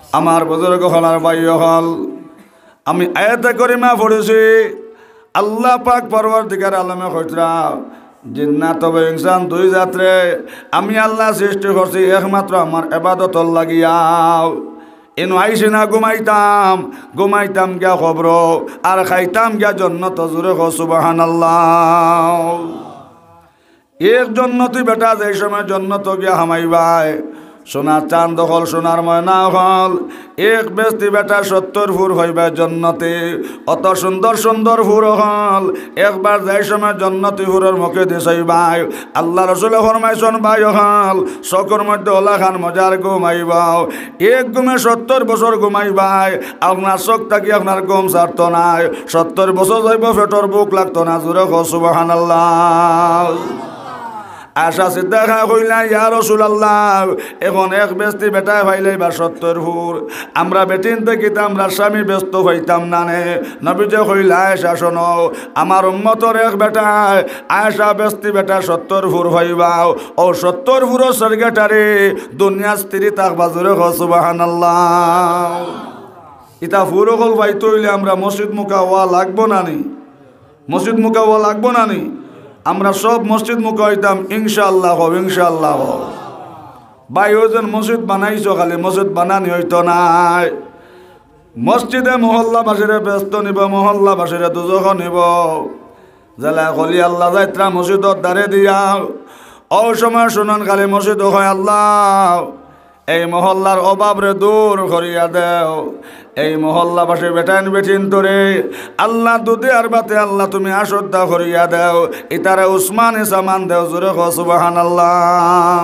আমার বুজুর্গ হল আর ভাই হল, আমি আয়াতে করিমা পড়েছি। আল্লাহ পাক পরবর্তীকার আলমে কইরা জিন্নাত তবে ইনসান দুই জাতরে আমি আল্লাহ সৃষ্টি করছি একমাত্র আমার ইবাদতর লাগিয়াও। এনু আইসি না ঘুমাইতাম গিয়া খবর আর খাইতাম গিয়া জন্নত। জোরে কও সুবহানাল্লাহ। এক জন্নতি বেটা যে সময় জন্নত গিয়া হামাইবাই, সোনার চাঁদ হল সোনার ময়না হল, এক বেস্তি বেটা 70 ফুর হইবে জন্নতে। অত সুন্দর সুন্দর ফুর হল, একবার যাই সময় জন্নতি ফুরের মুখে দিছাইবাই। আল্লাহ রসুল ফরমাইছেন ভাই হল চকুর মধ্যে ওলা খান মজার ঘুমাইবাও। এক ঘুমে 70 বছর ঘুমাইবাই, আপনার চোখ থাকি আপনার ঘুম ছাড়তো নাই। 70 বছর যাইব পেটর বুক লাগতো না। জোরে কও সুবহানাল্লাহ। আশা সিদ্ধাখা কইলা ইয়া রাসূলুল্লাহ, এখন এক বেস্তি বেটায় ভাইলে বা 70 ফুর, আমরা বেটিন থেকে আমরা স্বামী ব্যস্ত হইতাম না নে। নবীজি কইলা আয়েশা শোনো, আমার উম্মতর এক বেটায় আয়েশা বেস্তি বেটা 70 ফুর হইবাও। ও 70 ফুরও সরগেটারে দুনিয়া স্ত্রী থাকবা। জোরে কও সুবহানাল্লাহ। ইতা ফুরো কল ভাইতো হইলে আমরা মসজিদ মুখা হওয়া লাগবো না নি? মসজিদ মুখা হওয়া লাগবো না নি? আমরা সব মসজিদ মুখ হইতাম ইনশাআল্লাহ। হব ইনশাআল্লাহ। ভাই ওজন মসজিদ বানাইছো, খালি মসজিদ বানানি হইতো নাই। মসজিদে মহল্লাবাসীরে ব্যস্ত নিব, মহল্লাবাসীরে দুজখ নিব। জেলা কলি আল্লাহ যাত্রা মসজিদর দ্বারে দিয়া ও সময় শুনন খালি মসজিদ হয় আল্লাহ এই মহল্লার অভাবরে দূর করিয়া দেও। এই মহল্লাবাসী বেটান বেটিন তোরে আল্লাহ দুধে আর বাতে আল্লাহ তুমি আশ্রদ্ধা করিয়া দেও। ইতারে উসমানে সামান দেও। জোরে কও সুবহানাল্লাহ।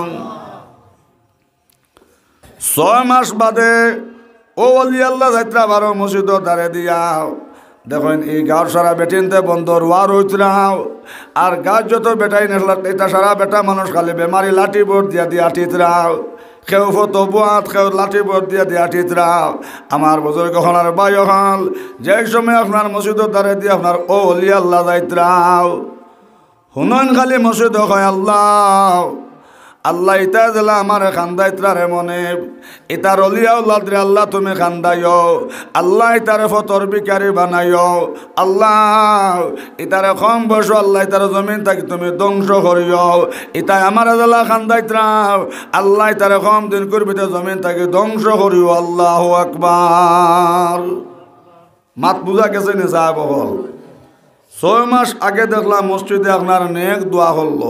6 মাস বাদে ও অলি আল্লাহ যাত্রা 12 মসজিদর দ্বারে দিয়া দেখেন এই গাঁর সারা বেটিনতে বন্দর ওয়ার হইতরাও। আর গাছ যত বেটাই নেসলা এটা সারা বেটা মানুষ খালি বেমারি লাঠি বোর্ড দিয়া দিয়া আঠিতরাও। কেউ ফতো বুয়াত, কেউ লাঠি বোর্ড দিয়া দিয়া আঠিতরাও। আমার বুজুর্গ হলার ভাই হল, যে সময় আপনার মসজিদর দ্বারে দিয়ে আপনার ও অলি আল্লাহ যাইতরাও হুনন খালি মসজিদ হয় আল্লাহ আল্লাহ ইতা দিলা আমার খান্দাইত্রারে মনে ইতার অলিয়াউল্লাদরে আল্লাহ তুমি খান্দাইও। আল্লাহ ইতারে ফতর বিকারি বানাইও। আল্লাহ ইতারে কম বসো, আল্লাহ ইতারে জমিন থাকি তুমি ধ্বংস করিও। ইতাই আমার দিলা খান্দাইত্রাও, আল্লাহ ইতারে কম দিন করবিতে জমিন থাকি ধ্বংস করিও। আল্লাহু আকবার। মাত বুঝা গেছে নি সাহেব হল? 6 মাস আগে দেখলাম মসজিদে আপনার নেক দোয়া হলো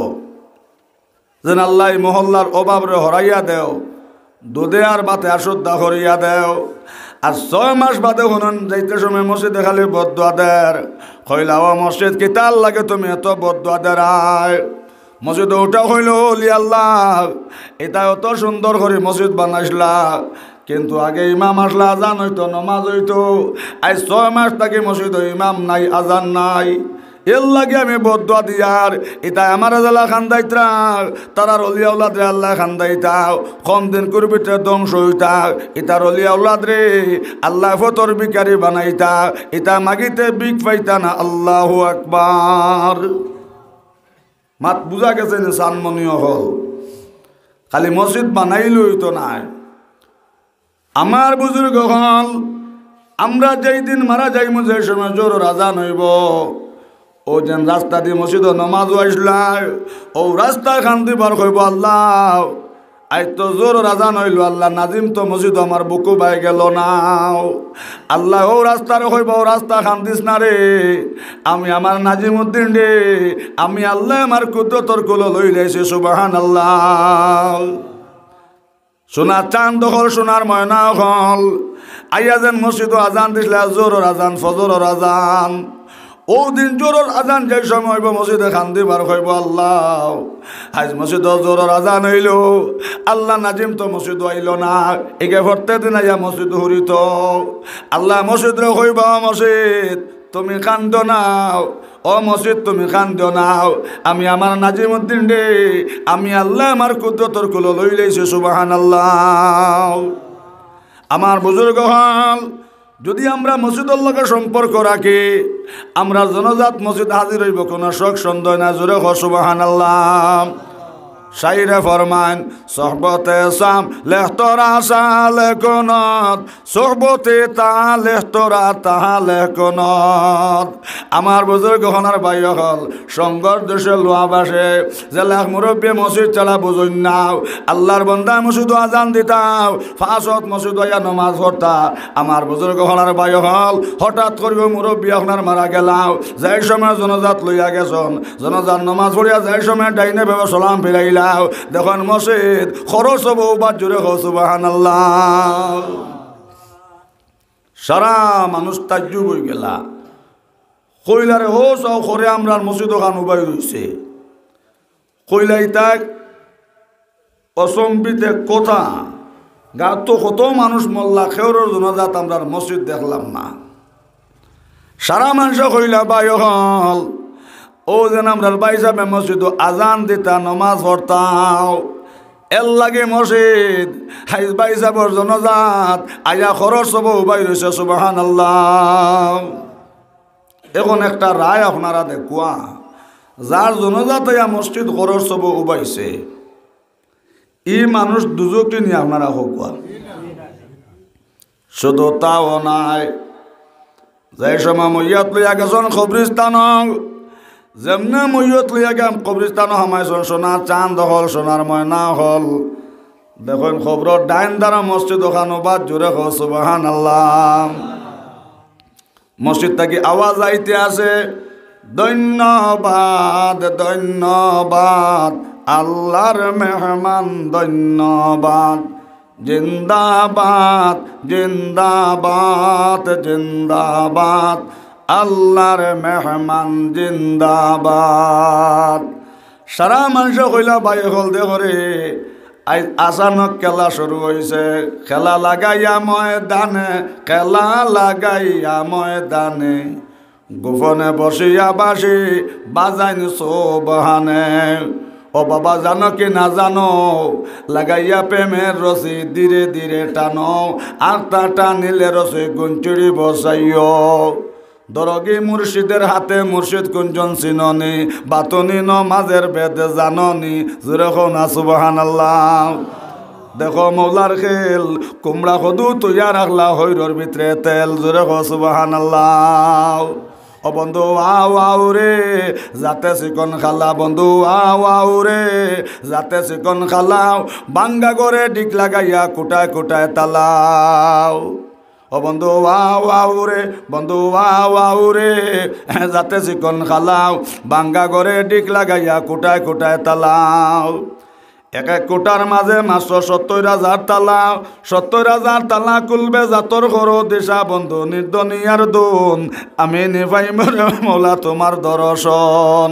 যেন আল্লাহ মহল্লার অভাবরে হরাইয়া দেও, দুধে আর বাতে আশ্রদ্ধা করিয়া দেও। আর 6 মাস বাদে শুনুন যাইতে সময় মসজিদে খালি বদুয়া দের কইলা ও মসজিদ কিতাল লাগে তুমি এত বদুয়া দেরায়। মসজিদে ওটা হইল অলি আল্লাহ এটা অত সুন্দর করে মসজিদ বানাইছিলা, কিন্তু আগে ইমাম আসলা আজান হইতো, নমাজ হইতো। আজ 6 মাস থাকি মসজিদে ইমাম নাই, আজান নাই। এর লাগে আমি বদুয়া দিয়ার এটা আমার জেলা খান্দাইতা তারার অলিয়া উল্লাদ রে আল্লাহ খান্দাইতাও। কম দিন করবিতে ধ্বংস হইতা। ইতার অলিয়া উল্লাদ রে আল্লাহ ফতর বিকারি বানাইতা। এটা মাগিতে বিক পাইতা না। আল্লাহু আকবার। মাত বুঝা গেছে নি? সানমনীয় হল খালি মসজিদ বানাইল হইতো নাই। আমার বুজুর্গ হল আমরা যেই দিন মারা যাইমু, যে সময় জোর আজান হইব, ও যেন রাস্তা দিয়ে মসজিদ নমাজ আসলাই ও রাস্তা খান দিবার কইব আল্লাহ আজ তো জোর আজান হইল, আল্লাহ নাজিম তো মসজিদ আমার বুকু বাই গেল না। আল্লাহ ও রাস্তার কইব ও রাস্তা খান দিস না রে, আমি আমার নাজিমউদ্দিন রে, আমি আল্লাহ আমার কুদরতর কুলো লই লাইছি। সুবহানাল্লাহ। সোনার চাঁদ হল সোনার ময়না হল আইয়া যেন মসজিদ আজান দিছিল, জোর আজান ফজর আজান। ও দিন জোরর আজান যে সময় হইব মসজিদে খান দিবার হইব আল্লাহ আজ মসজিদ জোরর আজান হইল, আল্লাহ নাজিম তো মসজিদ আইল না। একে ভরতে দিন আইয়া মসজিদ হরিত আল্লাহ মসজিদ রে হইব মসজিদ তুমি কান্দ নাও, ও মসজিদ তুমি কান্দ নাও, আমি আমার নাজিমউদ্দিন রে, আমি আল্লাহ আমার কুদরতর কুলো লই লাইছি। সুবহানাল্লাহ। আমার বুজুর্গ হল যদি আমরা মসজিদের লগে সম্পর্ক রাখি, আমরা জনজাত মসজিদ হাজির হইব, কোনো শখ সন্দেহ না। জোরে কও সুবহানাল্লাহ। শাইরে ফরমান সোহবতে সাম লেহতরা সালে কোনত সোহবতে তা লেহতরা তাহালে কোনত। আমার বুজুর্গ হনার ভাই হল সংঘর দেশে লোয়া বাসে যে লাখ মুরব্বী মসজিদ চালা বুঝুন নাও আল্লাহর বন্দা মসজিদ আজান দিতাও ফাঁসত মসজিদ হইয়া নমাজ পড়তা। আমার বুজুর্গ হনার ভাই হল হঠাৎ করিব মুরব্বী আপনার মারা গেলাও যাই সময় জনজাত লইয়া গেছন জনজাত নমাজ পড়িয়া যাই সময় ডাইনে ভেবে সালাম ফিরাইলাও দেখুন মসজিদ খরচ হব বা জুড়ে হো সুবহানাল্লাহ। সারা মানুষ তাজ্জুব হয়ে গেলা কইলারে হো সব করে আমরা মসজিদ খান উবাই রয়েছে কইলাই তাক অসম্বিতে কথা গা তো কত মানুষ মল্লা খেওরের জনজাত আমরা মসজিদ দেখলাম না। সারা মানুষ কইলা বাই হল ও যেন আমরা বাই যাবে মসজিদ আজান দিতা নমাজ পড়তাও এর লাগে মসজিদ হাইজ বাই যাবর জনজাত আয়া খরচ হব উবাই রয়েছে সুবহানাল্লাহ। এখন একটা রায় আপনারা দেখুয়া যার জনজাত ইয়া মসজিদ খরচ হব উবাইছে ই মানুষ দুজকি নিয়ে আপনারা হোকুয়া শুধু তাও নাই যাই সময় মইয়াত লইয়া গেছন কবরিস্তান যেমনে মইয়ত লইয়া গেম কবরিস্তান হামাইছন সোনার চাঁদ হল সোনার ময়না হল দেখুন খবর ডাইন দ্বারা মসজিদ ওখানো বাদ জোরে হো সুবহানাল্লাহ। মসজিদ থেকে আওয়াজ আইতে আছে ধন্যবাদ ধন্যবাদ আল্লাহর মেহমান ধন্যবাদ জিন্দাবাদ জিন্দাবাদ জিন্দাবাদ আল্লাহর মেহমান জিন্দাবাদ। সারা মানুষ কইলা ভাই হল দেখরে আচানক খেলা শুরু হয়েছে খেলা লাগাইয়া ময়দানে খেলা লাগাইয়া ময়দানে গোপনে বসিয়া বাসি বাজাইন সোবহানে। ও বাবা জানো কি না জানো লাগাইয়া প্রেমের রসি ধীরে ধীরে টানো আর তা টানিলে রসি গুঞ্চুরি বসাইও দরগি মুর্শিদের হাতে মুর্শিদ কুঞ্জন চিননি বাতনি নমাজের বেদে জাননি জোরে হো না সুবহানাল্লাহ। দেখো মৌলার খেল কুমড়া কদু তুইয়া রাখলা হৈরর ভিতরে তেল জোরে হো সুবহানাল্লাহ। ও বন্ধু আও আও রে যাতে চিকন খালা বন্ধু আও আও রে যাতে চিকন খালাও বাঙ্গা করে ডিক লাগাইয়া কুটায় কুটায় তালাও। ও বন্ধু আও আও রে বন্ধু আও আও রে যাতে চিকন খালাও বাঙ্গা করে ডিক লাগাইয়া কুটায় কুটায় তালাও। এক এক কোটার মাঝে মাত্র ৭০,০০০ তালা ৭০,০০০ তালা খুলবে জাতর করো দিশা বন্ধু নির্দনিয়ার দুন আমি নিভাই মরে মৌলা তোমার দর্শন।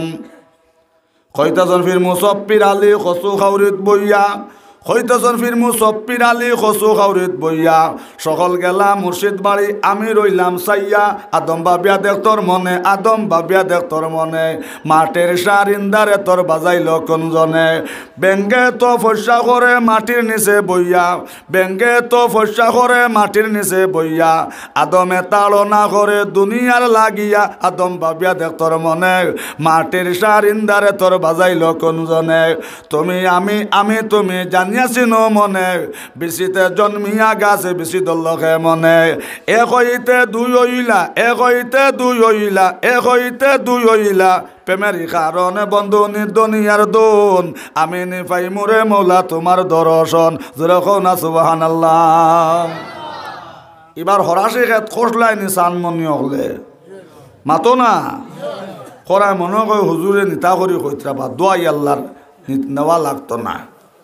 কইতাছন ফির মুসফির আলী কচু খাউরিত বইয়া হইতেছন ফির মুসফির আলী কচু খাউরিত বইয়া সকল গেলা মুর্শিদ বাড়ি আমি রইলাম সাইয়া আদম বাবিয়া দেখ তোর মনে আদম বাবিয়া দেখ তোর মনে মাটির সারিন্দারে তোর বাজাইল কোনজনে বেঙ্গে তো ফসা করে মাটির নিচে বইয়া বেঙ্গে তো ফসা করে মাটির নিচে বইয়া আদমে তাড়না করে দুনিয়ার লাগিয়া আদম বাবিয়া দেখ তোর মনে মাটির সারিন্দারে তোর বাজাইল কোনজনে তুমি আমি তুমি জানি চিনো মনে বিচিতে জন্মিয়া গাছে বিচি দলকে মনে এক হইতে দুই হইলা এক হইতে দুই হইলা এক হইতে দুই হইলা প্রেমের কারণে বন্ধু নির্দনিয়ার দোন আমি নিপাই মোরে মৌলা তোমার দর্শন জোরে কও না সুবহানাল্লাহ। এবার হরাসি খেত খসলাই নি চানমনি হলে মাতো না করায় মনে কয় হুজুরে নিতা করি কইতরা বা দোয়াই আল্লাহর নেওয়া লাগতো না।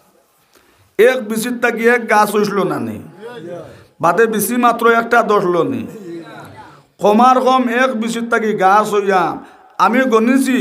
এক বিচির থাকি এক গাছ হইসল না নি বাদে বিচি মাত্র একটা দশল নি কমার কম এক বিচির থাকি গাছ হইয়া আমি গণিছি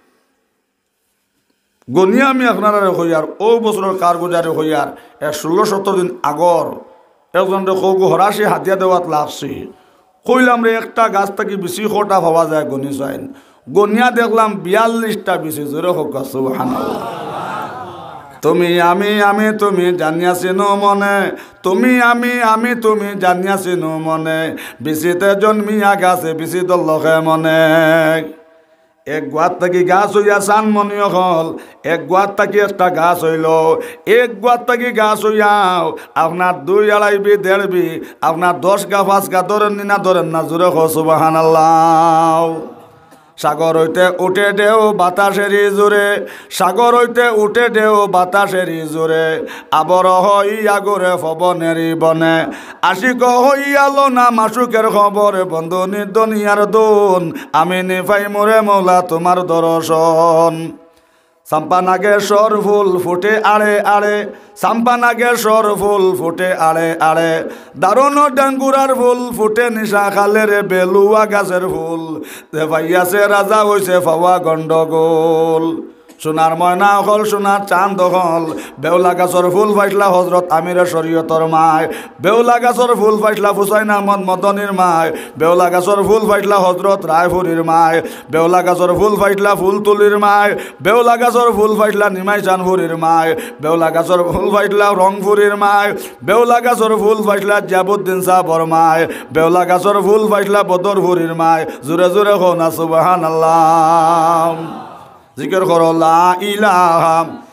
গণিয়া আমি আপনারা হইয়ার ও বছরের কারগুজারে হইয়ার ১৬-১৭ দিন আগর একজনরে কৌগু হরাসি হাতিয়া দেওয়াত লাগছি কইলাম রে একটা গাছ থাকি বিচি কটা ভাবা যায় গণি চাইন গনিয়া দেখলাম ৪২টা বিচি জোরে হোক সুবহানাল্লাহ। তুমি আমি তুমি জানিয়াছিনো মনে তুমি আমি তুমি জানিয়াছিনো মনে বিচিতে জন্মিয়া গাছে বিচি দলকে মনে এক গোয়ার থাকি গাছ হইয়া সানমনিও হল এক গোয়ার থাকি একটা গাছ হইল এক গোয়ার থাকি গাছ হইয়াও আপনার 2-2.5 1.5 আপনার 10 গা 5 গা ধরেন না জোরে হো সুবহানাল্লাহ। সাগর হইতে উঠে দেও বাতাসেরই জোরে সাগর হইতে উঠে দেও বাতাসেরই জোরে আবর হইয়া গোরে পবনেরই বনে আশিক হইয়ালো না মাসুকের খবর বন্ধু নির্দনিয়ার দোন আমি নিফাই মোরে মৌলা তোমার দর্শন। সাম্পানাগেশ্বর ফুল ফুটে আড়ে আড়ে সাম্পানাগেশ্বর ফুল ফুটে আড়ে আড়ে দারুণ ডাঙ্গুরার ফুল ফুটে নিশা খালের বেলুয়া গাছের ফুল ভাইয়াছে রাজা হইছে ফাওয়া গন্ডগোল। সোনার ময়না হল সোনার চাঁদ হল বেউলা গাছর ফুল ফাইসলা হজরত আমিরের শরীয়তর মায় বেউলা গাছর ফুল ফাইসলা হুসাইন আহমদ মদনীর মায় বেউলা গাছর ফুল ফাইসলা হজরত রায়পুরীর মায় বেউলা গাছর ফুল ফাইসলা ফুলতুলির মায় বেউলা গাছর ফুল ফাইসলা নিমাই চানপুরীর মায় বেউলা গাছর ফুল ফাইসলা রংপুরীর মায় বেউলা গাছর ফুল ফাইসলা জিয়াবুদ্দিন সাহর মায় বেউলা গাছর ফুল ফাইসলা বদরপুরীর মায় জোরে জোরে হো না সুবহানাল্লাহ। জিকির করো লা ইলাহা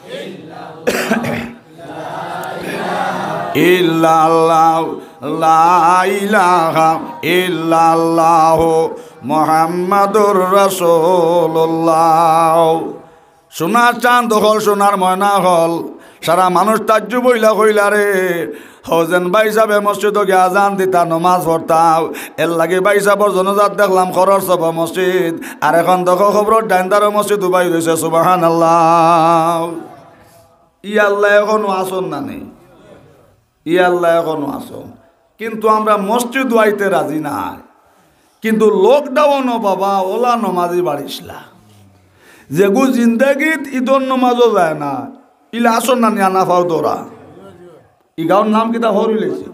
ইল্লাল্লাহ লা ইলাহা ইল্লাল্লাহ মুহাম্মাদুর রাসূলুল্লাহ। সোনার চাঁদ হল সোনার ময়না হল সারা মানুষ তাজ্জু বইলা কইলা রে হজেন ভাই সাহেব মসজিদ গিয়ে আজান দিতা নমাজ পড়তাম এর লাগে ভাই সাহেবর জনজাত দেখলাম খরর সব মসজিদ আর এখন দেখো খবর ডাইন্দারও মসজিদ উবাই রয়েছে সুবহানাল্লাহ। আল্লাহ এখনো আসন না নেই আল্লাহ এখনো আসন কিন্তু আমরা মসজিদ আইতে রাজি নাই কিন্তু লকডাউনও বাবা ওলা নমাজি বাড়িসলা যেগু জিন্দাগিত ঈদর নমাজও যায় না ইলা আসন না নিয়া না পাও তোরা ই গাঁৱৰ নাম কিতা হরিলেছে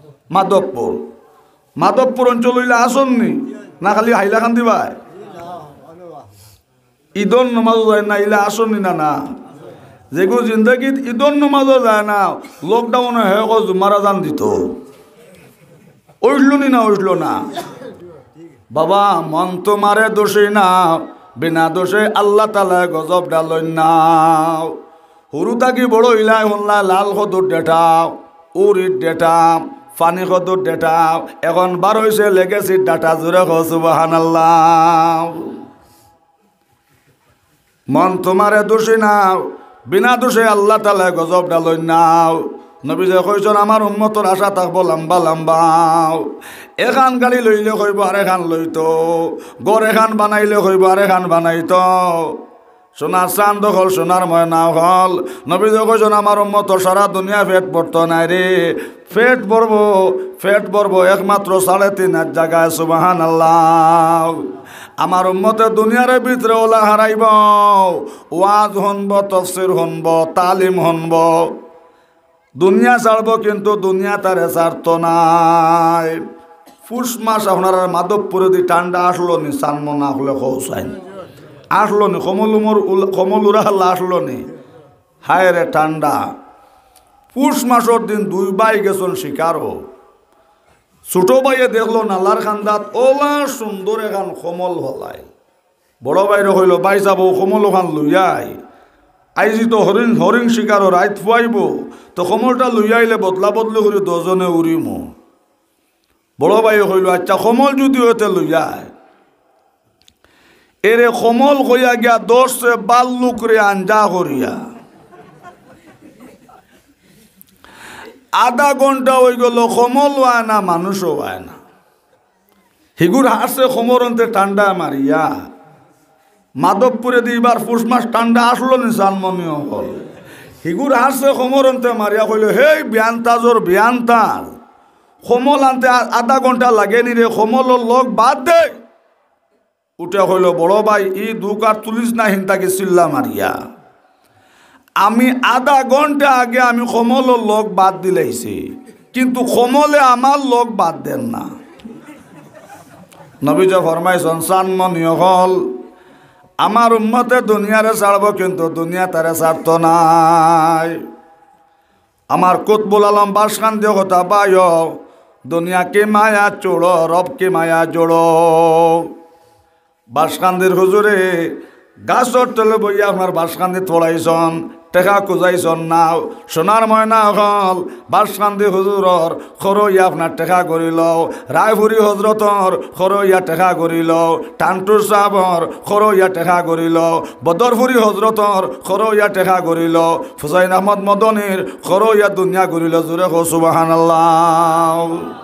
মাধৱপুর অঞ্চল হইলে আসন নি না খালি হাইলাখান দিবাই ঈদর নমাজও যায় না ইলা আসন নি না যেগু জিন্দাগিত ঈদর নমাজও যায় না লকডাউনে হে জুমারা জান দিত উঠল নি না উঠল না বাবা মন তোমারে দোষী না বিনা দোষে আল্লাহ তালা গজব ডালই না সৰু থাকি বড় ইলাই শুনলা লাল সদুর ডেটাও উরির ডেটাও ফানি সদুর ডেটাও এখন 12 হয়েছে লেগেসির ডাটা জোরে হো সুবহানাল্লাহ। মন তোমারে দোষী নাও বিনা দোষে আল্লাহ তালা গজব ডালই নাও নবী যে কইছেন আমার উম্মতর আশা থাকবো লম্বা লম্বাও এখান গাড়ি লইলে কইব আর এখান লইতো গড় এখান বানাইলে কইব আর এখান বানাইতো সোনার চাঁদ হল সোনার ময়না হল নবী যে কইছেন আমার উম্মতর সারা দুনিয়া পেট পড়তো নাই রে পেট ভরবো একমাত্র 3.5 জায়গায় সুবহানাল্লাহ। আমার উম্মতে দুনিয়ার ভিতরে ওলা হারাইব ওয়াজ শুনব তফসির শুনব তালিম শুনব দুনিয়া ছাড়ব কিন্তু দুনিয়া তারে ছাড়ত নাই। পুষ মাস আপনার মাধবপুরে দি ঠান্ডা আসলো নি চানমো না হলে খৌসাইন আসলো নি কমল উড়াল্লা আসলো নি হায় রে ঠান্ডা। পুষ মাসের দিন 2 ভাই গেছেন শিকারও ছোট ভাইয়ে দেখলো নালার খান্দাত ওলা সুন্দর এখান কমল হলাই বড় বাইরে হইল বাই যাব কমল ওখান লইয়াই আইজি তো হরিণ শিকার রাইত ফুয়াইব তো কমলটা লইয়াইলে বদলা বদলি করে 10 জনে উড়িম বড় ভাই হইল আচ্ছা কমল যদি হইতে লইয়াই এরে কমল কইয়া গিয়া 10 বাল্লুক রে আঞ্জা করিয়া আধা ঘন্টা হয়ে গেল কমল হয় না মানুষও হয় না হিগুর হাসে কমরন্তে ঠান্ডা মারিয়া মাধবপুরে দিবার পুষ মাস ঠান্ডা আসলো নি সালমনীয় হল হিগুর হাসে কমরন্তে মারিয়া কইল হে বিয়ান্তাজর বিয়ান্তাজ কমল আনতে আধা ঘন্টা লাগেনি রে কমলর লোক বাদ দে উঠে হইল বড় ভাই ই দুকার তুলিস না হিনতাকে চিল্লা মারিয়া আমি আধা ঘন্টা আগে আমি কমলের লোক বাদ দিলাইছি কিন্তু কমলে আমার লোক বাদ দেন না। নবীজি ফরমাইছেন সানমনীয় হল আমার উম্মতে দুনিয়ারে ছাড়ব কিন্তু দুনিয়া তারে ছাড়তো নাই। আমার কুতবুল আলম বাসখান দিয়ে কথা পাই দুনিয়া কি মায়া চোড়ো রব কি মায়া জোড়ো বাসকান্দির হুজুরে গাছর তলে বইয়া আপনার বাসকান্দি তোড়াইছন টেকা খুঁজাইছন নাও সোনার ময়না হল বাসকান্দি হুজুরর খরইয়া আপনার টেকা করিল রায়পুরি হজরতর খরইয়া টেকা করিল টান্টুর সাহর খরইয়া টেকা করিল বদরপুরি হজরতর খরইয়া টেকা করিল হুসাইন আহমদ মদনীর খরইয়া দুনিয়া করিল জোরে হো সুবহানাল্লাহ।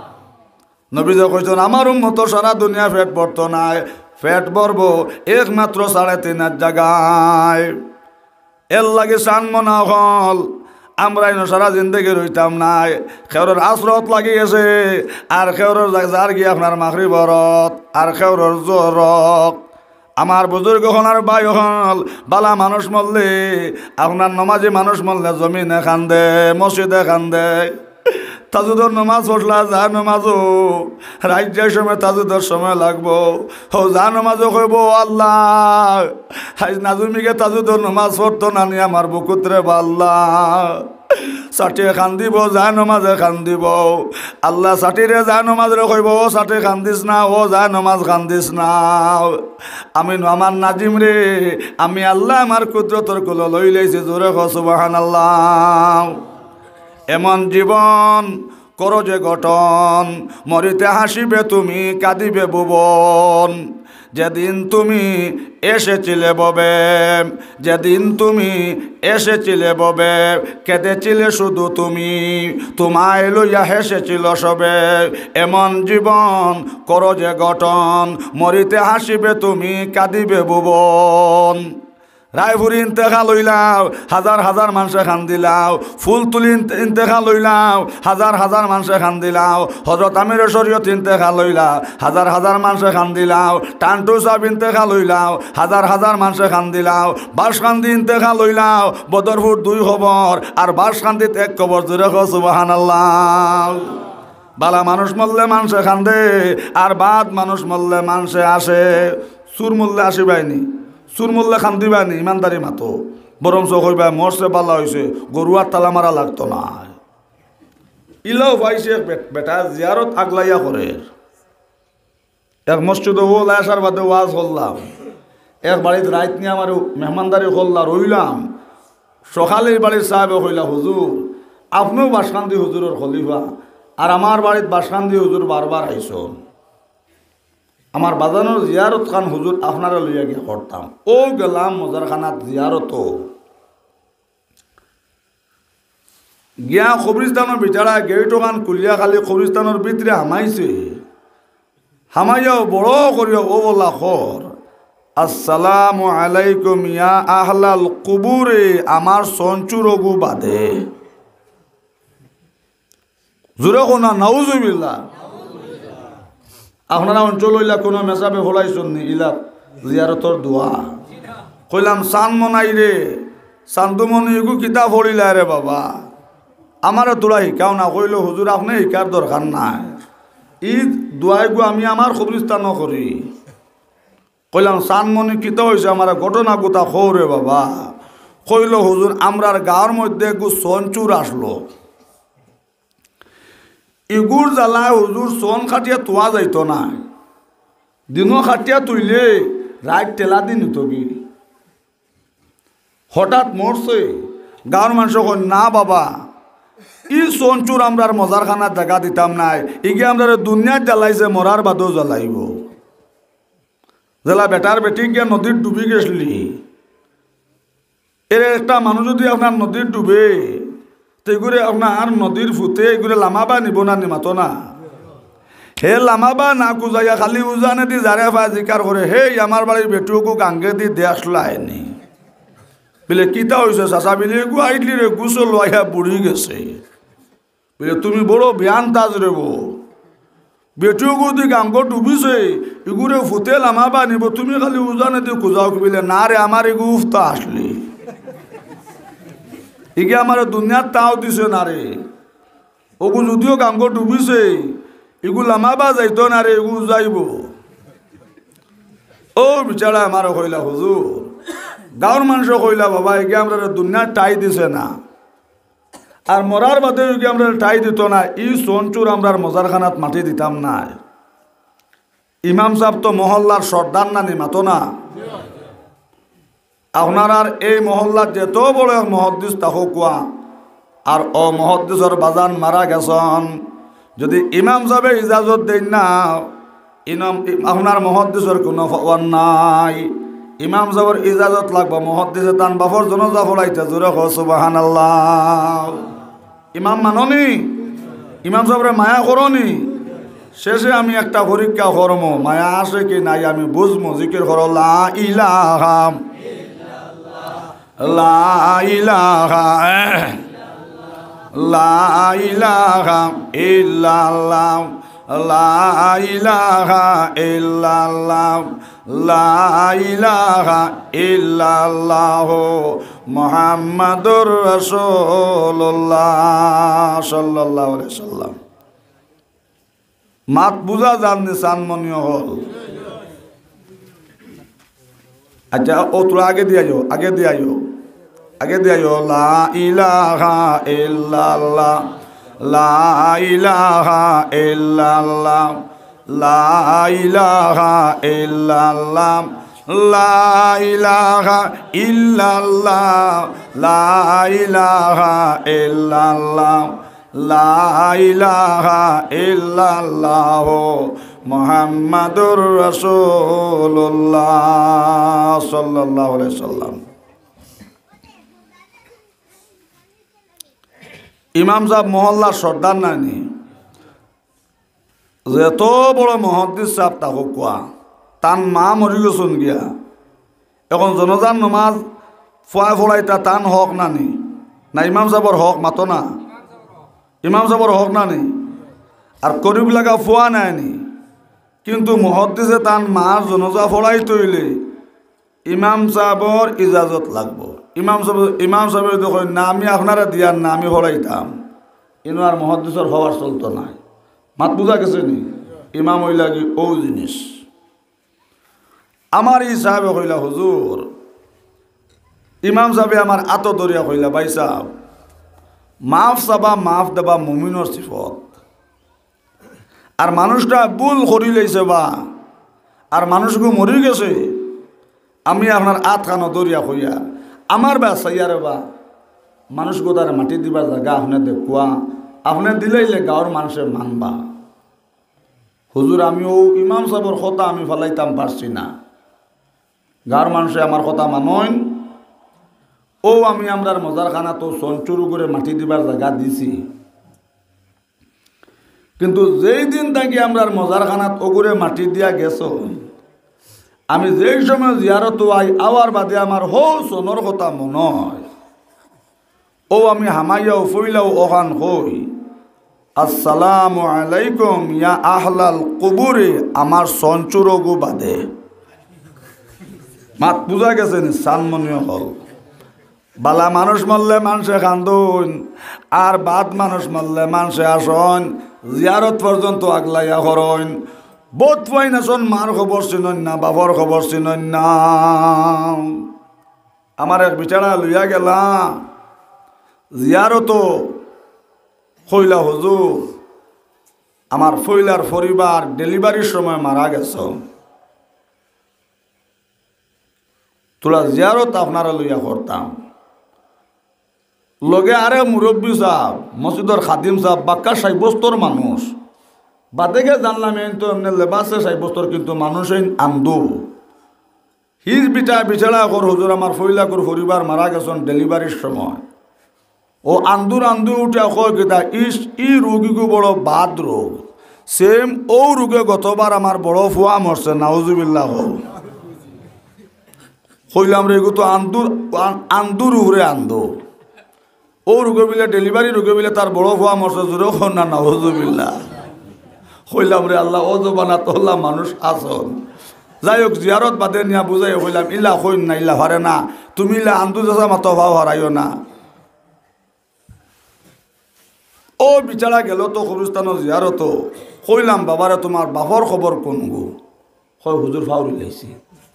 নবীজি কইছেন আমার উম্মত সারা দুনিয়া পেট ভরত নাই, পেট ভরব একমাত্র 3.5 জায়গায়। এর লাগে সান মনা হল আমরা সারা জিন্দগি রইতাম নাই। খেউরের আশ্রত লাগি গেছে আর খেউরের যার গিয়ে আপনার মাখরি বরত আর খেউরের জরক। আমার বুজুর্গ হলার বায়ু হল বালা মানুষ মরলে আপনার নমাজি মানুষ মরলে জমিনে খান্দে মসজিদে খান্দে। তাজুদর নমাজ পড়লা যা নমাজও রাজ্যের সময় তাজুদর সময় লাগবো হো যা নমাজও কইব আল্লাহ হাজ নাজুমিকে তাজুদর নমাজ পড়তো নানি আমার বুকুতরে বাল্লাহ সাটিয়ে খান্দিব যা নমাজে খান্দিব আল্লাহ সাটিরে যা নমাজরে কইব ও সাটে খান্দিস না ও যা নমাজ খান্দিস না। আমি আমার নাজিম রে আমি আল্লাহ আমার কুদরতর কুলো লই লইছি জোরে ক সুবহানাল্লাহ। এমন জীবন করো যে গঠন মরিতে হাসিবে তুমি কাঁদিবে ভুবন। যেদিন তুমি এসেছিলে ববে যেদিন তুমি এসেছিলে ববে কেঁদেছিলে শুধু তুমি তোমায় লইয়া হেসেছিল সবে। এমন জীবন করো যে গঠন মরিতে হাসিবে তুমি কাঁদিবে ভুবন। রায়পুরি ইন্তেখা লইলাও হাজার হাজার মানুষে খান দিলাও ফুল তুলি ইন্তেখা লইলাও হাজার হাজার মানুষে খান দিলাও হজরত আমির শরীয়ত ইন্তেখা লইলাও হাজার হাজার মানুষে খান দিলাও টান্টু সাহেব ইন্তেখা লইলাও হাজার হাজার মানুষে খান দিলাও বাসকান্দি ইন্তেখা লইলাও বদরপুর 2 খবর আর বাসকান্দিত 1 খবর জোরে ক সুবহানাল্লাহ। বালা মানুষ মরলে মানুষে খান্দে আর বাদ মানুষ মরলে মানুষে আসে। সুর মরলে আসিবাইনি সুর মূল্যে খান দিবানি ইমানদারি মাতো বরঞ্চ কইবা মরছে বালা হয়েছে গরুয়ার তালা মারা লাগতো না। ইলাও পাইছে বেটা জিয়ারত আগলাইয়া করে এক মসজিদে হল আসার বাদে ওয়াজ করলাম এক বাড়িতে রাত নিয়ে আমার মেহমানদারি করলা রইলাম। সকালে বাড়ির সাহেবে কইলা হুজুর আপনিও বাসকান্দি হুজুরের খলিফা আর আমার বাড়িতে বাসকান্দি হুজুর বারবার আইসন। আমার বাজানোর জিয়ারত খান হুজুর আপনারা লইয়া গিয়া করতাম ও গেলাম মজারখানাত জিয়ারত গিয়া কবরিস্তানের বিচারা গেইটো খান কুলিয়া খালি কবরিস্তানের ভিতরে হামাইছে হামাইয়াও বড় করিয়া ও বলা খর আসসালামু আলাইকুম ইয়া আহলাল কুবুরে আমার সঞ্চুরগু বাদে জোরে কোনা নাউজুবিল্লাহ। আপনারা অঞ্চল হইলা কোনো মেসাবে হলাইছন নি ইলা জিয়ারতর দোয়া কইলাম সান মনাই রে সান্দুমনি এগু কিতাব পড়িলা রে বাবা আমারও তোরা শিকাও না কইল হুজুর আপনি শিকার দরকার নাই ই দোয়াইগু আমি আমার কবরস্থানও করি। কইলাম সানমনি কিতা হয়েছে আমার ঘটনা গোটা খৌরে বাবা কইল হুজুর আমরার গাঁর মধ্যে গু সঞ্চুর আসলো ইগুর জ্বালায় হুজুর সোন খাটিয়া তোয়া যাইতো না দিনও খাটিয়া তুইলে রাত টেলা দিন নিতবি হঠাৎ মরছে গাঁর মানুষ কই না বাবা ই সঞ্চুর আমরার মজারখানার জায়গা দিতাম নাই ইগে আমরা দুনিয়ার জ্বালাইছে মরার বাদেও জ্বালাইব জ্বালা বেটার বেটি গিয়া নদীর ডুবি গেছলি এর একটা মানুষ যদি আপনার নদীর ডুবে তেগুরে আপনার নদীর ফুতে এগুলো লামাবা নিব না নিমাতো না হে লামাবা না কুজাইয়া খালি উজানে দি যারে ফা জিকার করে হে আমার বাড়ির বেটুকু গাঙ্গে দি দেশ লাইনি বলে কিতা হয়েছে চাচা বিলে গু আইটলি রে গুসল আইয়া বুড়ি গেছে বলে তুমি বড় বিয়ান তাজ রেব বেটুকু দি গাঙ্গ ডুবিছে এগুরে ফুতে লামাবা নিব তুমি খালি উজানে দি খুঁজাও বলে না রে আমার এগু উফতা আসলি ইগে আমার দুনিয়ার তাও দিছে না রে ওগু যদিও গাঙ্গ ডুবিছে এগু লামাবা যাইতো না রে এগু যাইব ও বিচারা আমার কইলা হুজুর গাঁর মানুষ কইলা বাবা এগে আমরা দুনিয়ার টাই দিছে না আর মরার বাদে এগে আমরা টাই দিত না ই সঞ্চুর আমরা মজারখানাত মাটি দিতাম না ইমাম সাহেব তো মহল্লার সর্দার না নিমাতো না। আপনার এই মহল্লার যেত বড় মহদ্দিস তাহো কোয়া আর ও মহদ্দিসর বাজান মারা গেছন, যদি ইমাম সাহেব ইজাজত দেন না ইমাম আপনার মহদ্দিসর কোনো ফওয়ার নাই। ইমাম সাহেবের ইজাজত লাগবে। মহদ্দিসে তান বাফর জনজা ফলাইতে জোরে হ সুবহানাল্লাহ। ইমাম মাননি, ইমাম সাহেবরে মায়া করনি। শেষে আমি একটা পরীক্ষা করম, মায়া আসে কি নাই আমি বুঝবো। জিকির করো লা ইলাহা লা ইলাহা লা ইলাহা ইল্লাল্লাহ লা ইলাহা ইল্লাল্লাহ লা ইলাহা ইল্লাল্লাহ মুহাম্মাদুর রাসূলুল্লাহ সাল্লাল্লাহু আলাইহি ওয়াসাল্লাম। মাত বুঝা জাননি সানমনীয় হল। আচ্ছা ও তোরা আগে দিয়ে যাও, আগে দিয়ে যাও, আগে দিয়ে যাও। লা ইলাহা ইল্লাল্লাহ লা ইলাহা ইল্লাল্লাহ লা ইলাহা ইল্লাল্লাহ লা ইলাহা ইল্লাল্লাহ লা ইলাহা ইল্লাল্লাহ লা ইলাহা ইল্লাল্লাহ মুহাম্মাদুর রাসূলুল্লাহ সাল্লাল্লাহু আলাইহি ওয়াসাল্লাম। ইমাম সাহেব মহল্লার সর্দার নানি, যত বড় মহদ্দিস সাহেব তাকে কোয়া তান মা মরি গেছুন গিয়া। এখন জনজান নমাজ ফুয়াই ফলাইতা তান হক নানি না ইমাম সাহেবর হক মাতো না? ইমাম সাহেবর হক নানি। আর করিব লাগা ফুয়া নাইনি, কিন্তু মহদ্দিসে তান মার জনজা ফলাই তৈলে ইমাম সাহেবর ইজাজত লাগবো। ইমাম সাহেব দেখুন না আমি আপনারা দিয়ার না আমি ফলাইতাম, ইনো আর মহদ্দিসর হওয়ার চলতো নাই। মাত বুঝা গেছে নি? ইমাম হই লাগি ও জিনিস। আমার ই সাহেব কইলা হুজুর, ইমাম সাহেবে আমার আত দরিয়া কইলা ভাই সাহেব মাফ চাবা মাফ দেবা মুমিনের সিফত। আর মানুষটা ভুল করি লাইছে বা আর মানুষকে মরি গেছে, আমি আপনার আত খানো দরিয়া কইয়া আমার বা সাইয়ারে বা মানুষ গোদারে মাটি দিবার জায়গা আপনি দেখুয়া আপনি দিলাইলে গাঁৱৰ মানুষে মানবা। হুজুর আমি ও ইমাম সাহেবর কথা আমি ফেলাইতাম পারছি না, গাঁৱৰ মানুষে আমার কথা মানন। ও আমি আমরার মজারখানা তো সঞ্চুরু করে মাটি দিবার জায়গা দিছি, কিন্তু যেই দিন থাকি আমরার মজারখানাত ওগুরে মাটি দিয়া গেছ, আমি যেই সময় জিয়ারত আই আওয়ার বাদে আমার হো সনর কথা মনে হয়। ও আমি হামাইয়াও ফইলাও ওখান হই আসসালামু আলাইকুম ইয়া আহলাল কুবুরে আমার সঞ্চুরগু বাদে। মাত বুঝা গেছে নি? সানমনীয় হল। বালা মানুষ মরলে মানুষে কান্দুন, আর বাদ মানুষ মরলে মানুষে আসন জিয়ারত পর্যন্ত আগলাইয়া করন। বোধ পাই নাচন মার খবর চিনন না, বাবার খবর চিনন না। আমার এক বিচারা লইয়া গেলা জিয়ারত কইলা হুজুর আমার ফইলার পরিবার ডেলিভারির সময় মারা গেছ, তোরা জিয়ারত আপনারা লইয়া করতাম। লগে আরে মুরব্বী সাহ মসজিদর খাদিম সাহ বাক্কা সাব্যস্তর মানুষ বাদেকে জানলাম তো এমনি লেবাসে সাব্যস্তর, কিন্তু মানুষ আন্দু হির বিটা বিছাড়া কর হুজুর আমার ফইলা কর পরিবার মারা গেছেন ডেলিভারির সময়। ও আন্দুর আন্দু উঠে কয় কিতা ইস ই রোগীকে বড় বাদ রোগ, সেম ও রোগে গতবার আমার বড় ফুয়া মরছে নাউজুবিল্লাহ। কইলাম রে তো আন্দুর আন্দুর উড়ে আন্দু ও রোগে বিলে ডেলিভারি রোগে বিলে তার বড় ফুয়া মরছে জোরে না নাউজুবিল্লাহ। কইলাম রে আল্লাহ ও জবানা তোল্লা মানুষ আসন। যাই হোক জিয়ারত বাদে নিয়া বুঝাই কইলাম ইলা কইন না ইলা হারে না, তুমি ইলা আন্দু যাচা মাতো ভাও হারাইও না। ও বিচারা গেল তো কবরস্থান জিয়ারত, কইলাম বাবারে তোমার বাপর খবর কোন গো? কয় হুজুর ফাউরি লাইছি।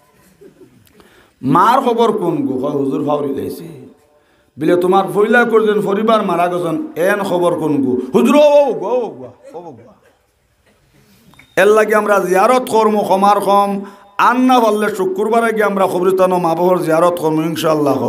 মার খবর কোন গো? কয় হুজুর ফাউরি লাইছি। বিলে তোমার ফইলা করছেন পরিবার মারা গেছেন এন খবর কোন গো? হুজুর ও গো এর লাগে আমরা জিয়ারত করবো ক্ষমার কম আর না পারলে শুক্রবারে গিয়ে আমরা কবরস্থান মা বাবার জিয়ারত করবো ইনশাল্লাহ।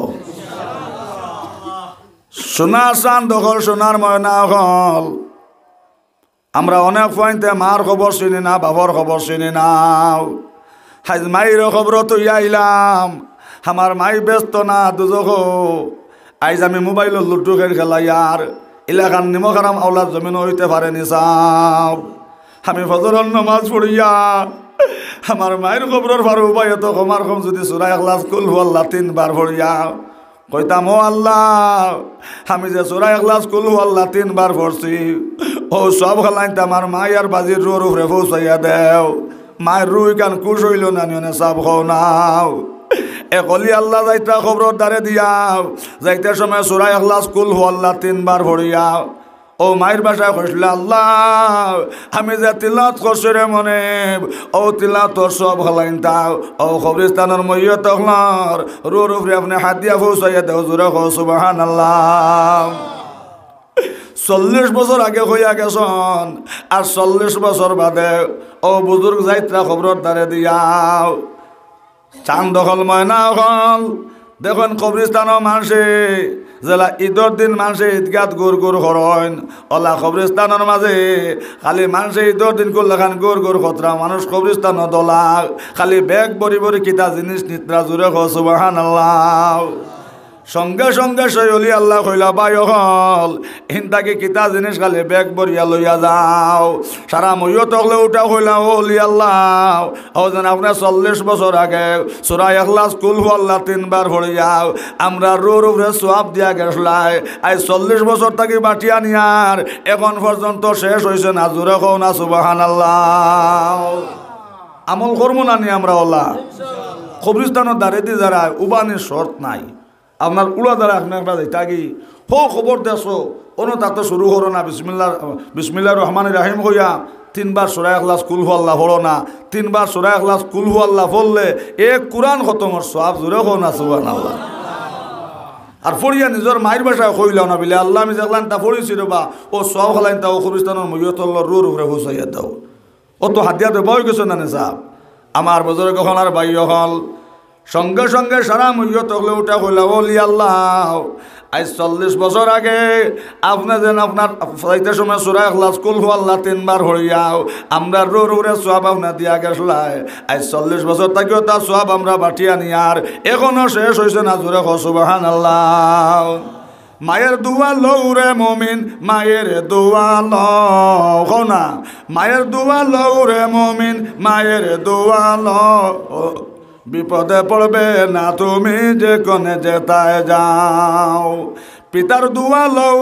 সোনার চান দখল সোনার ময়না হল আমরা অনেক পয়েন্টে মার খবর চিনি না বাবার খবর চিনি নাও। হাজ মাইর খবর তো আইলাম আমার মাই ব্যস্ত না দুজক আইজ আমি মোবাইলত লুডু খেলাই আর এলাকার নিমখারাম আওলার জমিন হইতে পারেনি চাও। আমি ফজরের নামাজ পড়িয়া আমার মায়ের খবরের ভার উপায় তো কমার কম যদি সূরা ইখলাস কুল হুয়াল্লাহ 3 বার পড়িয়া কইতাম ও আল্লাহ আমি যে সূরা ইখলাস কুল হুয়াল্লাহ 3 বার পড়ছি ও সব খালাইতে আমার মায়ের বাজির রোর উপরে পৌঁছাইয়া দেও। মায়ের রুই কান কুশ হইল না নিয়নে সাপ খাও নাও। একলি আল্লাহ যাইতা খবর দ্বারে দিয়াও যাইতে সময় সূরা ইখলাস কুল হুয়াল্লাহ 3 বার পড়িয়া ও মায়ের বাসায় কইছিল আল্লাহ আমি যে তিলাওয়াত করছি রে মনে ও তিলাওয়াত তোর সব হলাইন তাও ও কবরস্থানের মইয়ত হলার রোর উপরে আপনি হাত দিয়া পৌঁছাইয়া দেও জোরে কও সুবহানাল্লাহ। 40 বছর আগে হইয়া গেছন আর 40 বছর বাদে ও বুজুর্গ যাইত্রা খবর দ্বারে দিয়াও চান দখল ময়না হল দেখুন কবরস্থানও মানুষে জেলা ঈদর দিন মানুষে ঈদগাত গোর গোর হরণ ওলা কবরস্থানের মাঝে খালি মানুষে ঈদর দিন করলে খান গোর গোর খতরা মানুষ কবরস্থান দলা খালি ব্যাগ বড়ি বড়ি কিতা জিনিস নিত্রা জুড়ে সুবহানাল্লাহ। সঙ্গে সঙ্গে সৈলি আল্লাহ কইলা বাই হল হিন্দাকে কিতা জিনিস খালি ব্যাগ বরিয়া লইয়া যাও। সারা মইও তকলে উঠা কইলা ওলি আল্লাহ ও যেন আপনার 40 বছর আগে সূরা ইখলাস কুল হুয়াল্লাহ 3 বার পড়িয়াও আমরা রোর উপরে সওয়াব দিয়া গেছলাই আই 40 বছর থাকি বাটিয়া নিয়ার এখন পর্যন্ত শেষ হইছে না জোরে কও না সুবহানাল্লাহ। আমল করবো না নি আমরা ওলা কবরস্থানের দ্বারে দি যারা উবানির শর্ত নাই আপনার উড়া দ্বারা আপনার তাগি হো খবর দেছো অন্য তাতে শুরু করো না বিসমিল্লাহ রহমানির রাহিম হইয়া 3 বার সূরা ইখলাস কুল হুয়াল্লাহ পড়ো না 3 বার সূরা ইখলাস কুল হুয়াল্লাহ পড়লে এক কুরআন খতমের সওয়াব জোরে কও না সুবহানাল্লাহ। আর পড়িয়া নিজের মায়ের বাসায় কইলাও না বলে আল্লাহ আমি দেখলাম তা পড়িছি রে বা ও সব হলাইন তা ও কবরস্থানের মইয়তল্লাহ রুর উপরে হুসাইয়া দাও ও তো হাতিয়াতে বই গেছে না সাহেব আমার বজরে কখন আর বাই হল সঙ্গে সঙ্গে সারা মইয়ত হলে উঠা কইলা ওলি আল্লাহ আজ 40 বছর আগে আপনি যেন আপনার যাইতে সময় সূরা ইখলাস কুল হুয়াল্লাহ 3 বার হইয়াও আমরা রোর উপরে সওয়াব আপনা দিয়া গেছলাই আজ 40 বছর থাকিও তার সওয়াব আমরা বাটিয়া নিয়ার এখনো শেষ হইছে না জোরে কও সুবহানাল্লাহ। মায়ের দোয়া লও রে মুমিন মায়ের দোয়া লও না মায়ের দোয়া লও রে মুমিন মায়ের দোয়া লও বিপদে পড়বে না তুমি যে কোনে যেতায় যাও। পিতার দোয়া লও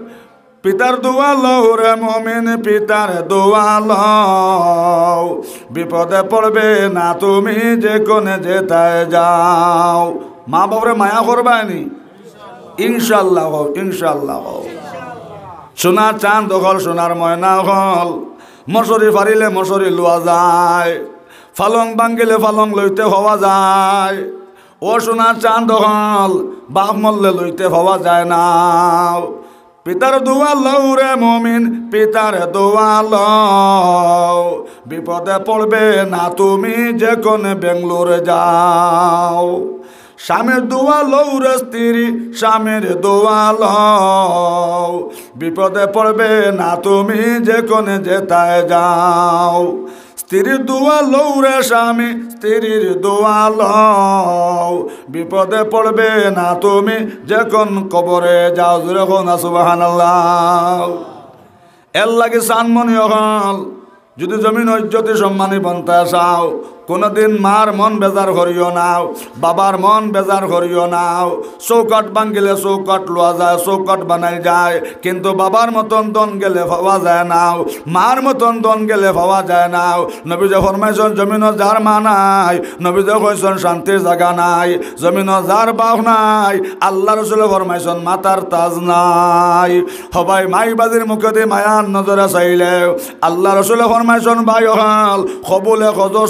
রে মুমিন পিতার দোয়া লও বিপদে পড়বে না তুমি যে কোনে যেতায় যাও। মা বাবরে মায়া করবানি ইনশাল্লাহ ইনশাল্লাহ। সোনার চাঁদ দখল সোনার ময়না হল মশরি ফারিলে মশরি লোয়া যায় ফালং ভাঙ্গিলে ফালং লইতে হওয়া যায় ও সোনার চাঁদ দখল বাপ মল্লে লইতে হওয়া যায় না। পিতার দোয়া লও রে মুমিন পিতার দোয়া লও বিপদে পড়বে না তুমি যে কোনে বেঙ্গলোরে যাও। স্বামীর দোয়া লও রে স্ত্রী স্বামীর দোয়া লও বিপদে পড়বে না তুমি যে কোনে যেতায় যাও। স্ত্রীর দোয়া লও রে স্বামী স্ত্রীর দোয়া লও বিপদে পড়বে না তুমি যখন কবরে যাও জোরে কও না সুবহানাল্লাহ। এর লাগে সানমনি হল যদি জমিন ইজ্জতি সম্মানী বন্তা চাও কোনোদিন মার মন বেজার করিও নাও বাবার মন বেজার করিও নাও। চৌকাট ভাঙ্গিলে চৌকাট লোয়া যায় চৌকাট বানাই যায় কিন্তু বাবার মতন দন গেলে পাওয়া যায় নাও মার মতন দন গেলে পাওয়া যায় নাও। নবীজে ফরমাইছেন জমিন যার মা নাই নবীজে কইছেন শান্তির জায়গা নাই জমিন যার বাপ নাই আল্লাহ রাসূল ফরমাইছেন মাতার তাজ নাই। সবাই মাই বাজির মুখে দিয়ে মায়ার নজরে চাইলে আল্লাহ রাসূল ফরমাইছেন ভাই হল কবুলে খজ সব জোরে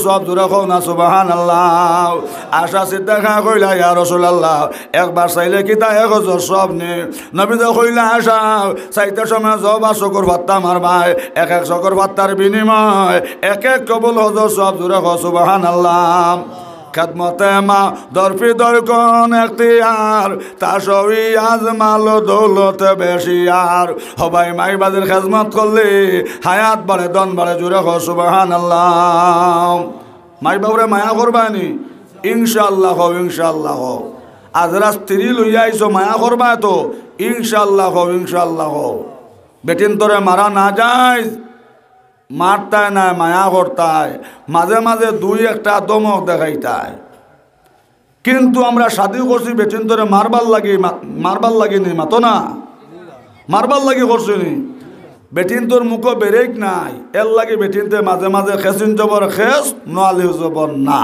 কও না সুবহানাল্লাহ। আশা সিদ্দিকা কইলা ইয়া রাসূলুল্লাহ একবার চাইলে কি তা 1000 সব নে? নবী তো কইলা আশা চাইতে সময় জবা শকর পাত্তা মারবাই, এক এক শকর পাত্তার বিনিময় এক এক কবুল হজর সব। জোরে কও সুবহানাল্লাহ। খেদমতে মা দরফি দরকন এখতিয়ার, তাসই আজমাল দৌলত বেশিয়ার। হবাই মাই বাজের খেজমত করলে হায়াত বাড়ে দন বাড়ে। জোরে কও সুবহানাল্লাহ। মাই বাবুরে মায়া করবানি ইনশাআল্লাহ হও, ইনশাআল্লাহ হও। আজরা স্ত্রী লইয়া আইছো মায়া করবা তো ইনশাআল্লাহ হও, ইনশাআল্লাহ হও। বেটিন তোরে মারা না যায়, মারতায় না মায়া করতায়, মাঝে মাঝে দুই একটা দমক দেখাইতায়। কিন্তু আমরা শাদি করছি বেটিন তোরে মারবার লাগি নি, মাতো না মারবার লাগি করছি নি। বেটিন তোর মুখ বেরেক নাই, এর লাগে বেটিনতে মাঝে মাঝে খেসিন জবর খেস, নোয়ালি জবর না।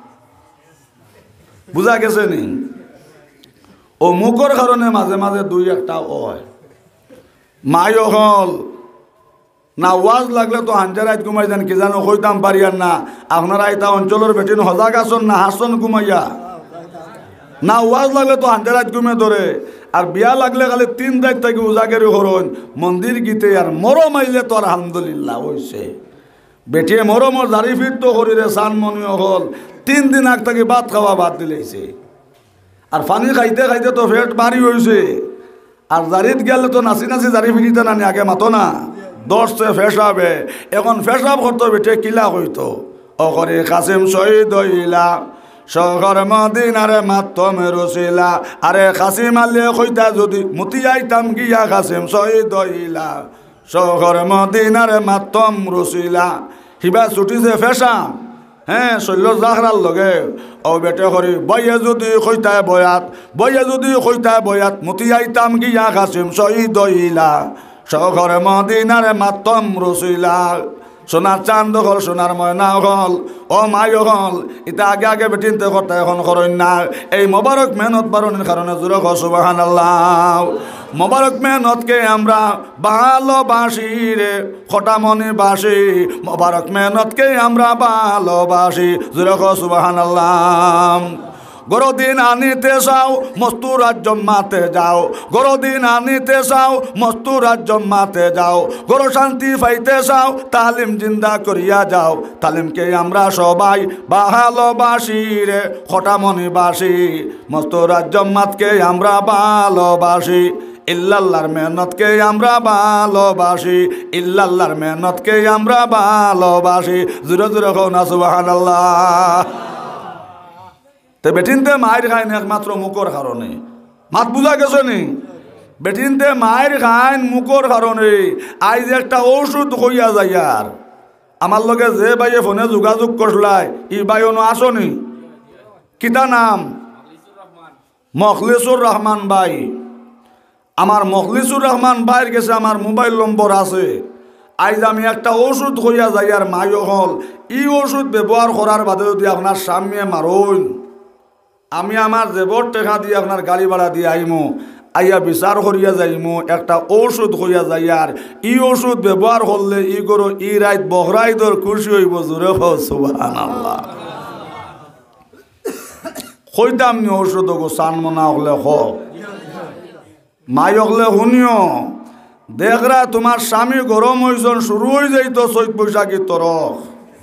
বুঝা গেছে নি? ও মুখর কারণে মাঝে মাঝে দুই একটা হয়। মাই হল না ওয়াজ লাগলে তো হাঞ্জারাইত ঘুমাই যান, কি জানো কইতাম পারিয়ার না। আপনারা এটা অঞ্চলের বেটিন সজাগ আসন না হাসন ঘুমাইয়া? না ওয়াজ লাগলে তো হাঞ্জারাইত ঘুমে ধরে। আর বিয়া লাগলে খালি 3 রাত থেকে উজাগেরি হরণ মন্দির গীতে। আর মরম আইলে তো আলহামদুলিল্লাহ হয়েছে। বেটিয়ে মরমর জারি ফিট তো শরীরে সান মনীয় হল। 3 দিন আগ থেকে ভাত খাওয়া বাদ দিলেছে। আর পানি খাইতে খাইতে তো পেট ভারী হয়েছে। আর জারিত গেলে তো নাচি নাচি জারি ফিরিতে নানি আগে মাতো না, দশে ফেসাবে। এখন ফেসাব করতো বেটে কিলা হইতো অকরে কাসিম শহীদ হইলা শহর মদিনারে মাতম রসিলা। আরে কাসিম আলিয়ে কইতা যদি মুতি আইতাম গিয়া কাসিম শহীদ হইলা শহর মদিনারে মাতম রসিলা। হিবা ছুটিছে ফেসাম, হ্যাঁ শৈল জাহরার লগে ও বেটে করি বইয়ে যদি কইতায় বয়াত মুতি আইতাম গিয়া কাসিম শহীদ হইলা শহর মদিনারে মাতম রসিলা। সোনার চান্দ হল, সোনার ময়না হল, ও মাই হল। এটা আগে আগে বেটিনতে করতে এখন করেন না। এই মোবারক মেহনত বারণের কারণে জোরে কও সুবহানাল্লাহ। মোবারক মেহনতকে আমরা ভালোবাসি রে খটামনি বাসি, মোবারক মেহনতকে আমরা ভালোবাসি। জোরে কও সুবহানাল্লাহ। গরদিন আনিতে চাও মস্তু রাজ্য মাতে যাও, গরদিন আনিতে চাও মস্তু রাজ্য মাতে যাও। গর শান্তি পাইতে চাও তালিম জিন্দা করিয়া যাও। তালিমকে আমরা সবাই ভালোবাসি রে খটামনি বাসি, মস্তু রাজ্য মাতকে আমরা ভালোবাসি। ইল্লাল্লাহর মেহনতকে আমরা ভালোবাসি, ইল্লাল্লাহর মেহনতকে আমরা ভালোবাসি। জোরে জোরে কও না সুবহানাল্লাহ। তে বেটিনতে মায়ের খাইন একমাত্র মুখর কারণে। মাত বুঝা গেছে নি? বেটিনতে মায়ের খাইন মুখর কারণে। আইজ একটা ঔষধ হইয়া যায়। আর আমার লগে যে ভাইয়ে ফোনে যোগাযোগ করলাই ই ভাইও আসনি, কিতা নাম? মখলিসুর রহমান ভাই। আমার মখলিসুর রহমান ভাইয়ের কাছে আমার মোবাইল নম্বর আছে। আইজ আমি একটা ওষুধ হইয়া যাই আর মাইও হল। ই ওষুধ ব্যবহার করার বাদে যদি আপনার সামনে মারুন, আমি আমার জেবর টেকা দিয়ে আপনার গাড়ি ভাড়া দিয়ে আইমো, আইয়া বিচার করিয়া যাইমো। একটা ঔষধ হইয়া যাই আর ই ওষুধ ব্যবহার করলে ই করো ই রাত বহরাইদর খুশি হইব। জোরে কও সুবহানাল্লাহ। কইতাম নি ঔষধ গো চান মনা হলে হ মাই হলে শুনিও। দেখরা তোমার স্বামী গরম হইজন শুরু হয়ে যাইতো চৈত বৈশাখী তরফ।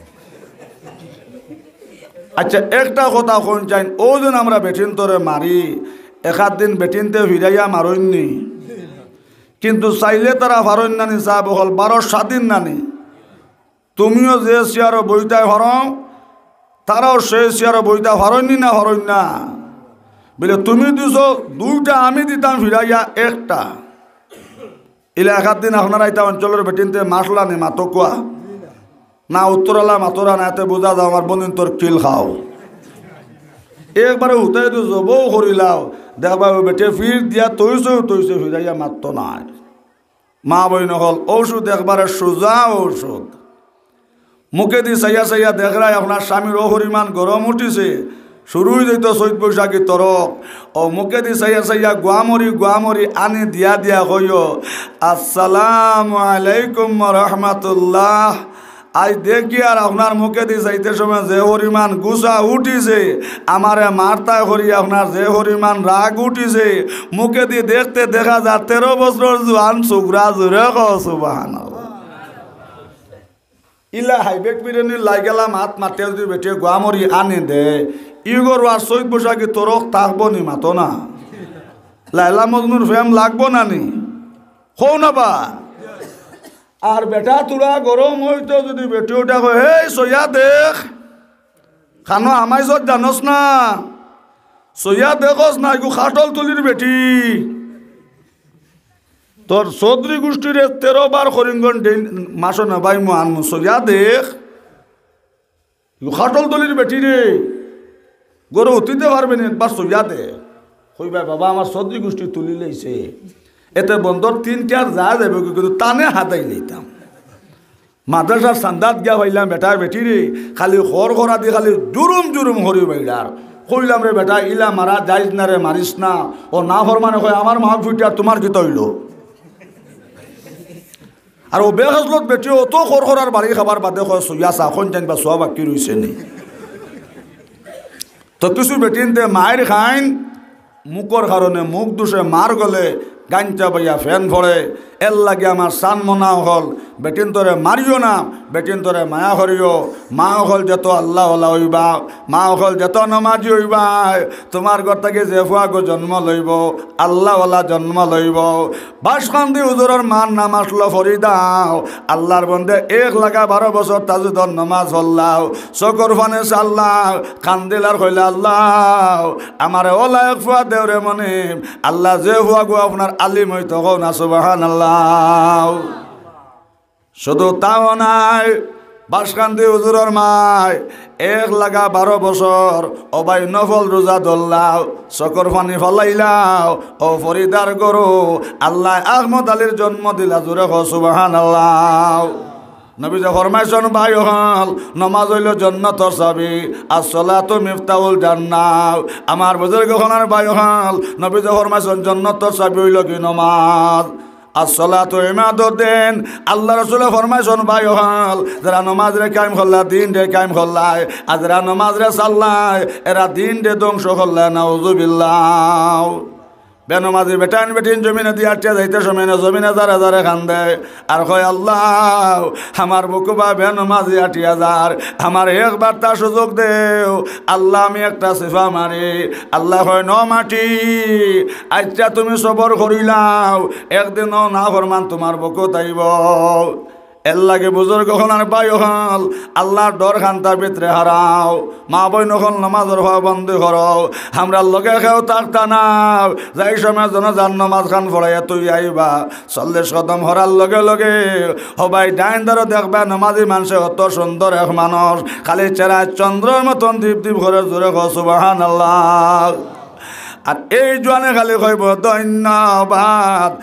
আচ্ছা একটা কথা কোন চাইন, ও যেন আমরা বেটিন তরে মারি একাদ দিন বেটিনতে ফিরাইয়া মারইনি, কিন্তু চাইলে তারা ফারইন নানি চাব হল 12-7 দিন নানি। তুমিও যে চেয়ার বইতায় হরম তারাও সে চেয়ার বইতা হরইনি না হরইন না বলে তুমি দিছ 2টা আমি দিতাম ফিরাইয়া 1টা। ইলে একাদ দিন আপনারা এটা অঞ্চলের বেটিনতে মাসলা নি মাতো কোয়া না উত্তরালা মাতরা না এতে বোঝা যাও আমার বন্ধু তোর কিল খাও। একবারে উঠাই দিছ বউ করিলাও দেখবা বেটে ফির দিয়া তৈছে ফিরাইয়া মাত্র নাই। মা বইন হল ঔষধ একবারে সোজা ঔষধ। মুখে দি চাইয়া চাইয়া দেখরাই আপনার স্বামীর অহরিমান গরম উঠিছে, শুরুই যেত চৈত বৈশাখী তরক। ও মুখে দি চাইয়া চাইয়া গুয়ামরি আনি দিয়া হইও আসসালামু আলাইকুম রহমাতুল্লাহ। আজ দেখি আর আপনার মুখে দিয়ে যাইতে সময় যে পরিমাণ গুছা উঠিছে, আমারে মারতা করি আপনার যে পরিমাণ রাগ উঠিছে, মুখে দিয়ে দেখতে দেখা যায় 13 বছর জোয়ান ছোকরা, জোরে কও সুবহানাল্লাহ। ইলা হাইবেক বিরিয়ানি লাই গেলাম হাত মাতে যদি বেটে গোয়ামরি আনি দে ইগর আর সৈত বসাকি তোরক থাকবো নি মাতো না, লাইলা মজনুর ফেম লাগবো না নি হো না বা। আর বেটা তোরা গরম হইতো যদি বেটি ওটা কয় হে সইয়া দেখ খানো আমাই যত জানস না, সইয়া দেখস না এগু খাটল তুলির বেটি তোর চৌধুরী গোষ্ঠীর 13 বার করিঙ্গন মাস নেবাই মো আনমু, সইয়া দেখ খাটল তুলির বেটি রে গরু উঠিতে পারবে না, একবার সইয়া দে কইবা বাবা আমার চৌধুরী গোষ্ঠী তুলি লইছে, এতে বন্দর 3-4 যা যাবে কিন্তু টানে হাতাই লইতাম। মাদ্রাসার সান্দাত গিয়া হইলাম বেটা বেটি রে খালি খর খরা দিয়ে খালি জুরুম জুরুম হরি বাইডার কইলাম রে বেটা ইলা মারা যাইস না রে, মারিস না। ও না ফরমানে কয় আমার মা ফুটি আর তোমার কি তৈল। আর ও বেহজলত বেটি অত খর খরার বাড়ি খাবার বাদে কয় সইয়া চাখন জানবা সোয়া বাকি রইছে নি। তো কিছু বেটিনতে মায়ের খাইন মুখর কারণে মুখ দুষে মার গলে গাঞ্চা বাইয়া ফ্যান ভরে এর লাগে আমার সান মনা হল বেটিন তোরে মারিও না, বেটিন তোরে মায়া করিও। মা হল যত আল্লাহ হইবা, মা হল যত নমাজি হইবা, তোমার ঘর থেকে যে ফুয়াগো জন্ম লইব আল্লাহওয়ালা জন্ম লইব। বাসকান্দি হুজুরের মান নামাজ লো ফরি দাও, আল্লাহর বন্দে 1 বছর তাজুদর নমাজ হল্লাও, চকর ফানে চাল্লাও, কান্দিলার কইলা আল্লাহ আমার ওলা এক ফুয়া দেওরে মনে, আল্লাহ যে ফুয়াগো আপনার আলিম হইতো কও না সুবহানাল্লাহ। শুধু তাও নাই, বাসকান্দি হুজুরের মায় 1 বছর অবাই নফল রোজা ধরলাও, চকর পানি ফলাইলাও, ও ফরিদার গরু আল্লাহ আহমদ আলীর জন্ম দিলা, জোরে কও সুবহানাল্লাহ। নবী যে ফরমাইছেন ভাই হল নমাজ হইল জান্নাতের চাবি, আসসালাতু মিফতাহুল জান্নাহ। আমার বুজুর্গ হনার ভাই হল নবী যে ফরমাইছেন জান্নাতের চাবি হইল কি নমাজ, আসসালাতু ইমাদুদ্দিন। আল্লাহ রাসূল ফরমাইছেন ভাই হল যারা নমাজ রে কায়েম করলা, দিন রে কায়েম করলায়, আর যারা নমাজ রে চাল্লায় এরা দিন রে ধ্বংস করলা, নাউযুবিল্লাহ। বেনমাজি বেটান বেটিন জমিনে দিয়ে আটকে যাইতে সময় না জমিনে যারা যারা কান্দে আর কয় আল্লাহ আমার বুকুবা বেনমাজি 8000, আমার একবার তা সুযোগ দেও আল্লাহ, আমি একটা সিফা মারি। আল্লাহ কয় ন মাটি আচ্ছা তুমি সবর করিলাও, একদিনও না ফরমান তোমার বুকু তাইব। এর লাগে বুজুর্গ হলার বাই হল আল্লাহর ডর খান্তার ভিতরে হারাও, মা বইন হল নামাজের হওয়া বন্ধ করো। আমরা লগে খেও তাকতা নাও, যাই সময় জান নামাজ খান পড়াইয়া তুই আইবা 40 কদম হরার লগে লগে হবাই ডাইন দ্বারা দেখবা নামাজি মানুষে অত সুন্দর এক মানুষ, খালি চেরা চন্দ্রের মতন দীপ দীপ করে জোরে কও সুবহানাল্লাহ। আর এই জোয়ানে খালি কইব ধন্যবাদ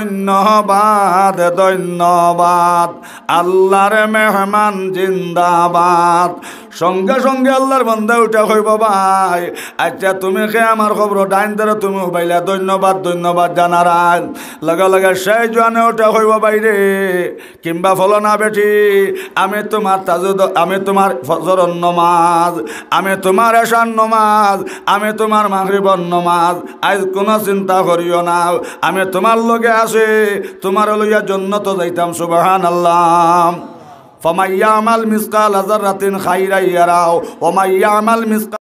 ধন্যবাদ ধন্যবাদ, আল্লাহর মেহমান জিন্দাবাদ। সঙ্গে সঙ্গে আল্লাহর বান্দা উঠা কইব ভাই আচ্ছা তুমি কে আমার খবর ডাইন দ্বারা তুমি বাইলা ধন্যবাদ ধন্যবাদ জানারান। লগে লগে সেই জোয়ানে উঠা কইব বাইরে কিংবা ফলনা বেটি আমি তোমার তাজুদ, আমি তোমার ফজরের নমাজ, আমি তোমার এশার নমাজ, আমি তোমার মাগরিবের নমাজ, আজ কোনো চিন্তা করিও না, আমি তোমার লগে আছি, তোমার লইয়া জান্নাতে যাইতাম সুবহানাল্লাহ। ফামাইয়ামাল মিসকাল যাররাতিন খাইরা ইয়ারাও ওয়া মাইয়ামাল মিসকাল